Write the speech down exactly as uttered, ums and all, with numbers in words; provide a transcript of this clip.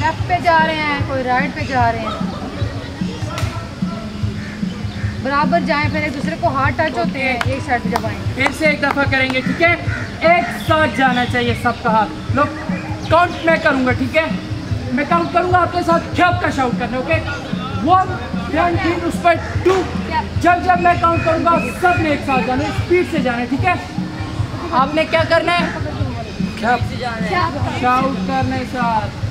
Left पे जा रहे हैं, कोई राइट पे जा रहे हैं। बराबर जाएं, फिर एक दूसरे को हाथ टच होते हैं एक साइड पे जब आएंगे। फिर से एक दफा करेंगे, ठीक है? एक साथ जाना चाहिए सबका हाथ। लोग काउंट मैं करूंगा, ठीक है? मैं काउंट करूंगा, आपके साथ क्या का शाउट करना, ओके? वन ट्वेंटी उस पर टू। जब जब मैं काउंट करूंगा सब ने एक साथ जाना, स्पीड से जाना है, ठीक है? आपने क्या करना है? शाउट करने साथ।